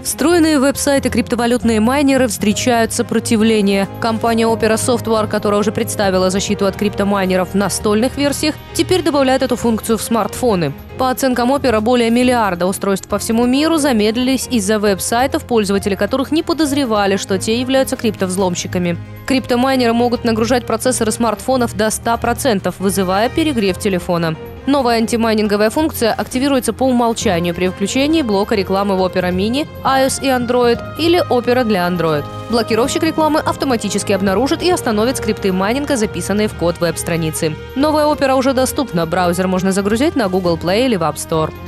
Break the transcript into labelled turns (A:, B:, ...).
A: Встроенные в веб-сайты криптовалютные майнеры встречают сопротивление. Компания Opera Software, которая уже представила защиту от криптомайнеров в настольных версиях, теперь добавляет эту функцию в смартфоны. По оценкам Opera, более миллиарда устройств по всему миру замедлились из-за веб-сайтов, пользователи которых не подозревали, что те являются криптовзломщиками. Криптомайнеры могут нагружать процессоры смартфонов до 100%, вызывая перегрев телефона. Новая антимайнинговая функция активируется по умолчанию при включении блока рекламы в Opera Mini, iOS и Android или Opera для Android. Блокировщик рекламы автоматически обнаружит и остановит скрипты майнинга, записанные в код веб-страницы. Новая Opera уже доступна, браузер можно загрузить на Google Play или в App Store.